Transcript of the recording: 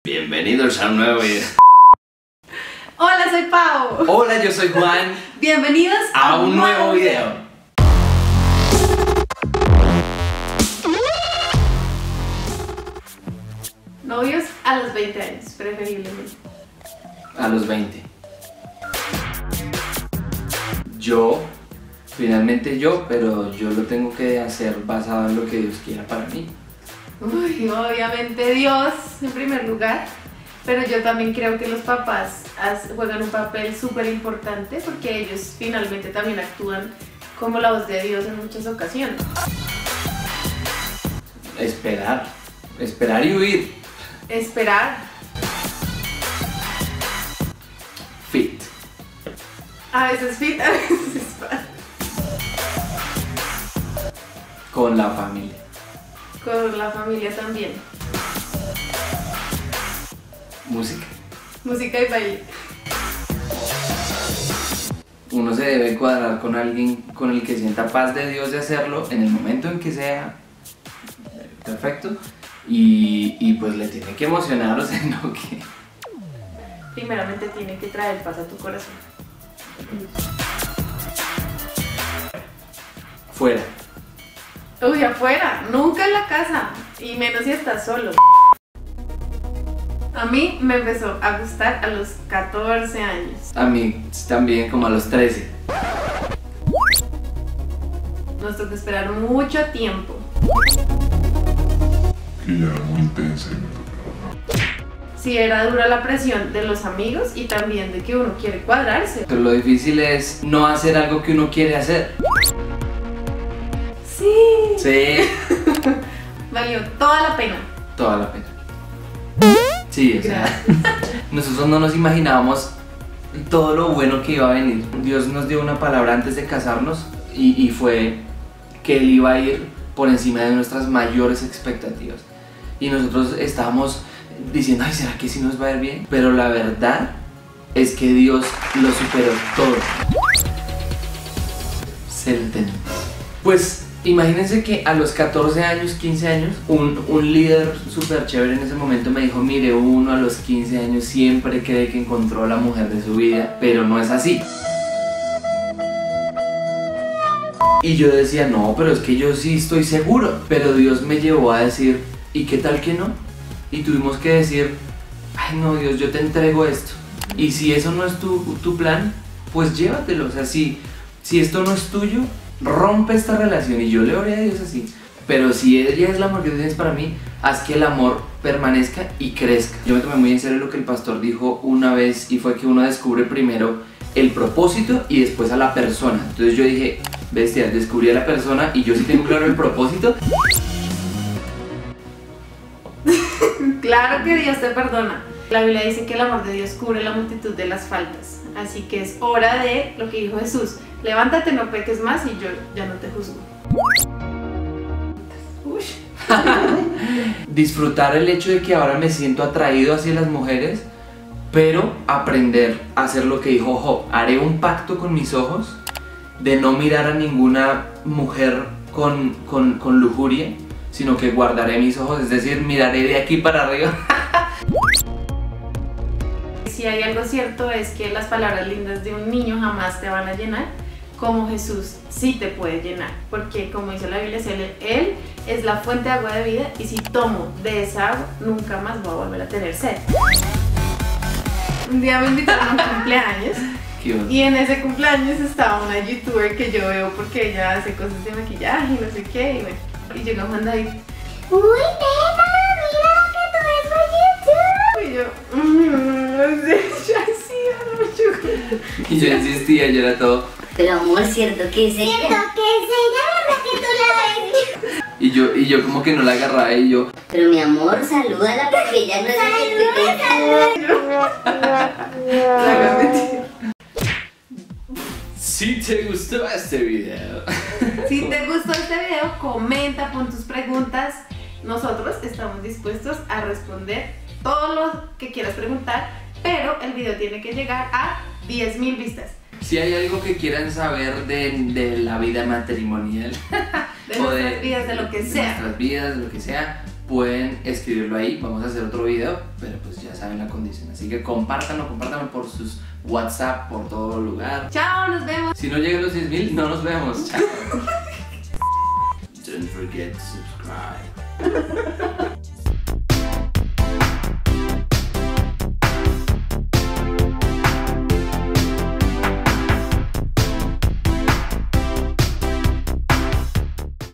Bienvenidos a un nuevo video. Hola, soy Pau. Hola, yo soy Juan. Bienvenidos a un nuevo video. Novios a los 20 años, preferiblemente. A los 20. Finalmente yo, pero yo lo tengo que hacer basado en lo que Dios quiera para mí. Uy, obviamente Dios en primer lugar, pero yo también creo que los papás juegan un papel súper importante porque ellos finalmente también actúan como la voz de Dios en muchas ocasiones. Esperar y huir. Esperar. Fit. A veces fit, a veces fat. Con la familia. Con la familia también. Música. Música y baile. Uno se debe cuadrar con alguien con el que sienta paz de Dios de hacerlo en el momento en que sea perfecto y pues le tiene que emocionar, o sea, no que... Primeramente tiene que traer paz a tu corazón. Fuera. Uy, afuera, nunca en la casa, y menos si estás solo. A mí me empezó a gustar a los 14 años. A mí también, como a los 13. Nos tocó esperar mucho tiempo. Que ya era muy intensa y me tocaba. Sí, era dura la presión de los amigos y también de que uno quiere cuadrarse. Pero lo difícil es no hacer algo que uno quiere hacer. Sí. Sí. Valió toda la pena. Toda la pena. Sí, o sea, nosotros no nos imaginábamos todo lo bueno que iba a venir. Dios nos dio una palabra antes de casarnos y fue que Él iba a ir por encima de nuestras mayores expectativas. Y nosotros estábamos diciendo, ay, ¿será que sí nos va a ir bien? Pero la verdad es que Dios lo superó todo. Pues imagínense que a los 14 años, 15 años, un líder súper chévere en ese momento me dijo, mire, uno a los 15 años siempre cree que encontró a la mujer de su vida, pero no es así. Y yo decía, no, pero es que yo sí estoy seguro. Pero Dios me llevó a decir, ¿y qué tal que no? Y tuvimos que decir, ay no, Dios, yo te entrego esto. Y si eso no es tu plan, pues llévatelo. O sea, si esto no es tuyo, rompe esta relación. Y yo le oré a Dios así. Pero si ella es el amor que tienes para mí, haz que el amor permanezca y crezca. Yo me tomé muy en serio lo que el pastor dijo una vez, y fue que uno descubre primero el propósito y después a la persona. Entonces yo dije, bestia, descubrí a la persona y yo sí tengo claro el propósito. Claro que Dios te perdona. La Biblia dice que el amor de Dios cubre la multitud de las faltas. Así que es hora de lo que dijo Jesús. Levántate, no peques más y yo ya no te juzgo. Uy. Disfrutar el hecho de que ahora me siento atraído hacia las mujeres, pero aprender a hacer lo que dijo Job. Haré un pacto con mis ojos de no mirar a ninguna mujer con lujuria, sino que guardaré mis ojos, es decir, miraré de aquí para arriba. Si hay algo cierto es que las palabras lindas de un niño jamás te van a llenar, como Jesús sí te puede llenar, porque como dice la Biblia, Él es la fuente de agua de vida y si tomo de esa agua nunca más voy a volver a tener sed. Un día me invitaron a un cumpleaños y en ese cumpleaños estaba una youtuber que yo veo porque ella hace cosas de maquillaje y no sé qué, y bueno, y llegó Juan David. ¡Uy, nena! ¡Mira lo que tú ves por YouTube! Y yo, yo hacía mucho. Y yo insistía, yo era todo. Pero amor, ¿cierto que es ella? ¿Cierto que es ella? ¿Verdad que tú la ves? Y yo como que no la agarraba y yo. Pero mi amor, salúdala porque ella no es la que Si te gustó este video. Si te gustó este video, comenta, pon tus preguntas. Nosotros estamos dispuestos a responder todo lo que quieras preguntar, pero el video tiene que llegar a 10,000 vistas. Si hay algo que quieran saber de la vida matrimonial de nuestras vidas, de lo que sea, de nuestras vidas, de lo que sea, pueden escribirlo ahí. Vamos a hacer otro video, pero pues ya saben la condición. Así que compártanlo por sus WhatsApp, por todo lugar. Chao, nos vemos. Si no llegan los 6,000, no nos vemos. Chao. Don't forget to subscribe.